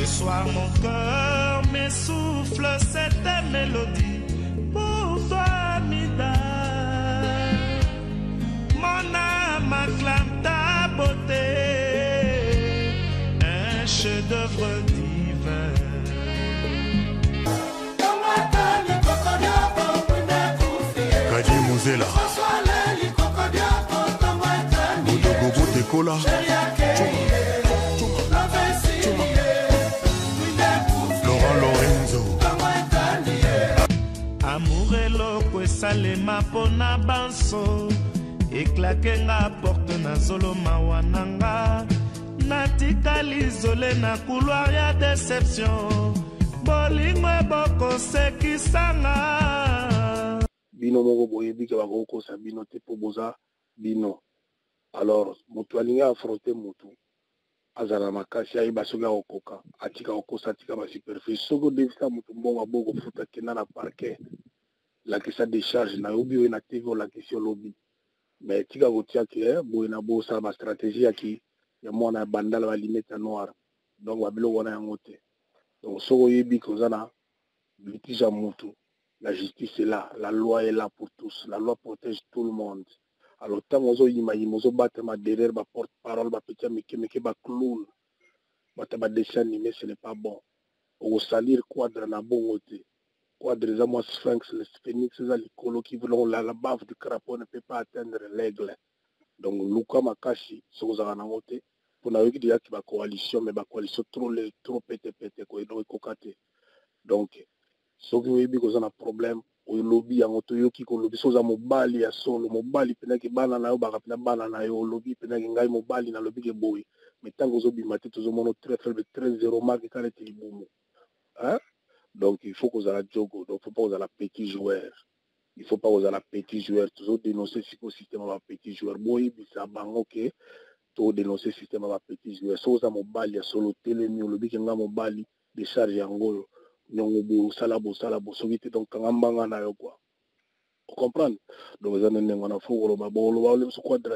Ce soir mon cœur m'essouffle cette mélodie pour toi, Mida. Mon âme acclame ta beauté, un chef-d'œuvre divin. Kadi Muzela Modogobo Tekola Laurent Lorenzo Amour eloko esalema mpona banso eklake nga porte na zolo mawananga natikali izole na couloir ya déception bolingo bokosekisanga bino moko boyebi ke bakokosa bino te po boza bino. Alors moto alingi affronter motu azala makasi ayeba soki akokoka atika kokosa atika basuperficie soki odefisa motu mbongo aboko futa kenda na parquet lakisa décharge na yobi oyo na tv olakisi olobi mais tika kotia ke boye na bosala bastratégie yaki ya mwana ya bandala balimete ya noire donc babiloko wana yango te. Donc soki oyebi koza na litige ya motu, la justice est là, la loi est là pour tous, la loi protège tout le monde. Alors tant que vous battre derrière ma porte-parole, ma petit meke ba clown, ma dessin animé, ce n'est pas bon. On va salir quadre na bon côté. Quadre za moi sphinx, le phénix, les alicolo qui veulent la bave du crapaud ne peut pas atteindre l'aigle. Donc Luka Makashi, ce que vous avez noté, pour n'avoir dit qu'il y a coalition, mais la coalition trop pété quoi, donc cocaté. Donc ce que vous avez dit que vous avez un problème. O lobby en otoyoki ko lobby soza mobali ya solo mobali pena ke bana na yo baka pena bana na yo lobby pena ke ngai mobali na lobby ke boy mais tango zo bi mati to zo mono très faible 13-0 marque quand est libumu hein. Donc il faut que vous la jogo, donc faut pas vous la petit joueur, il faut pas vous la petit joueur toujours dénoncer ce système va petit joueur boy bisa bango ke to dénoncer système va petit joueur soza mobali ya solo tele mi lobby ke nga mobali décharge yango nyongo salabo sobite donc kangambanga na yo quoi. Vous comprenez? Donc vous avez un fou le babo le quoi de la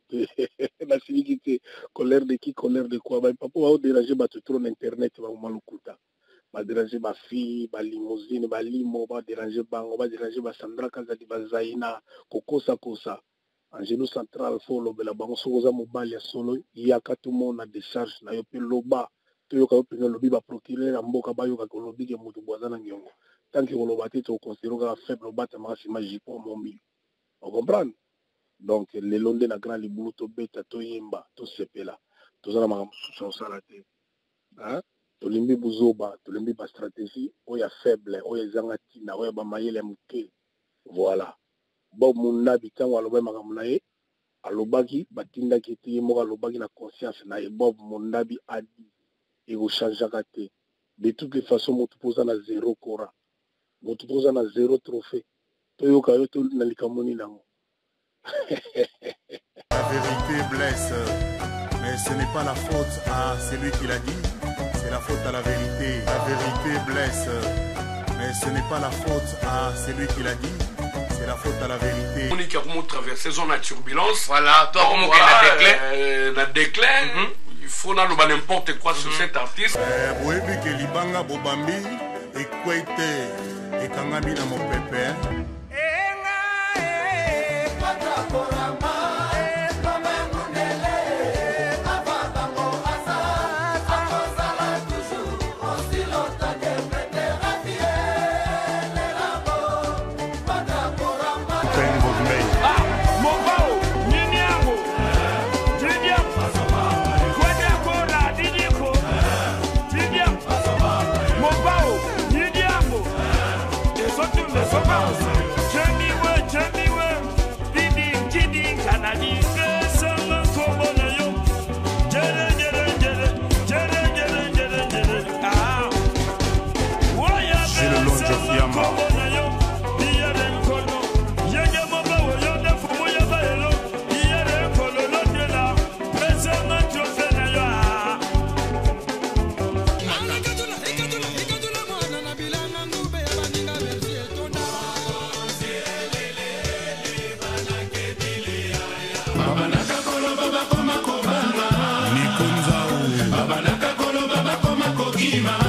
sécurité colère de qui colère de quoi papa va déranger ba trop internet va malukuta va déranger ba fille ba limousine ba limo va déranger bango va déranger ba Sandra Kazadi ba Zaina kokosa kosa en genou central fo lo bela bango soza mobali ya solo yaka tout monde na décharge na yo pe loba to yoka opinga lobi ba procureur mboka ba yoka ko lobi ke mutu bwazana nyongo tant que on lobati to considérer ka faible bata masi magique pour mombi. On comprend? Donc les londe na grand libulu to beta to yemba to sepela to zala ma sous salate hein to limbi buzoba to limbi ba stratégie o ya faible o ya zanga tina o ya ba mayele muke voilà bob munna bitango aloba makamuna ye alobaki batinda ki ti mo alobaki na conscience na ye bob mundabi adi et vous changez à côté. De toutes les façons, vous posez à zéro Cora. Vous posez à zéro trophée. La vérité blesse, mais ce n'est pas la faute à celui qui l'a dit, c'est la faute à la vérité. La vérité blesse, mais ce n'est pas la faute à celui qui l'a dit, c'est la faute à la vérité. On est qui a traversé zone de turbulence. Voilà, toi, comment la déclin. Il faut n'importe quoi sur cet artiste. Boebi ke libanga bobambi ekwete ekangami na mopepe. Mobao, Nidiamo, et surtout les Ima